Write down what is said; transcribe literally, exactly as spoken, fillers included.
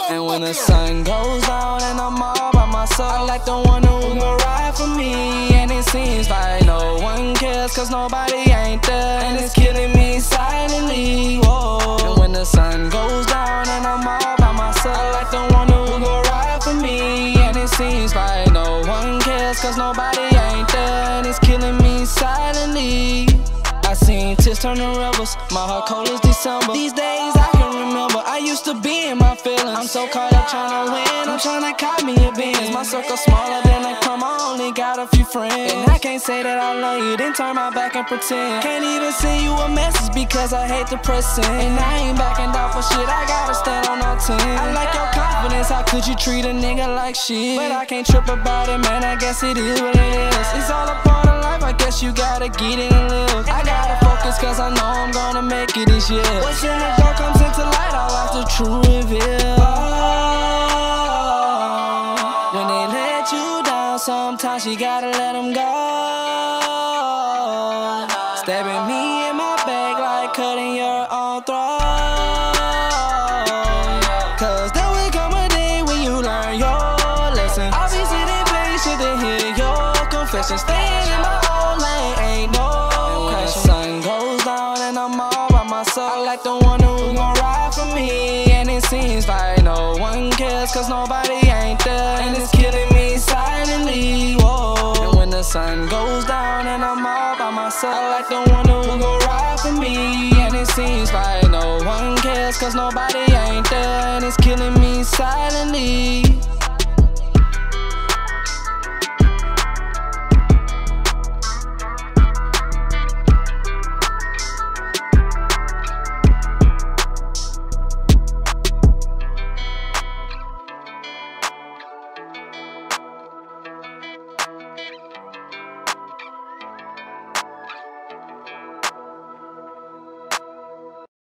And when the sun goes down and I'm all by myself, I like the one who gon' ride for me. And it seems like no one cares, cause nobody ain't there, and it's killing me silently. Whoa. And when the sun goes down and I'm all by myself, I like the one who gon' ride for me. And it seems like no one cares, cause nobody ain't there, and it's killing me silently. I seen tears turn to rebels, my heart cold as December. These days I can remember, I used to be in my feelings. I'm so caught up tryna win, I'm tryna cop me a Benz. My circle smaller than a crumb, I only got a few friends. And I can't say that I love you, then turn my back and pretend. Can't even send you a message because I hate the pressing. And I ain't backing down for shit, I gotta stand on all ten. I like your confidence, how could you treat a nigga like shit? But I can't trip about it, man, I guess it is what it is. It's all a part of life, I guess you gotta get it and live. I gotta focus cause I know I'm gonna make it this year. What's in the dark comes into light, I watch the true reveal. Oh, when they let you down, sometimes you gotta let them go. Stabbing me in my back like cutting your own throat. Cause there will come a day when you learn your lesson. I'll be sitting patient to hear your confession. Staying in my own lane, ain't no sun goes down and I'm all by myself, I like the one who gon' ride for me. And it seems like no one cares, cause nobody ain't there, and it's killing me silently. Whoa. And when the sun goes down and I'm all by myself, I like the one who gon' ride for me. And it seems like no one cares, cause nobody ain't there, and it's killing me silently.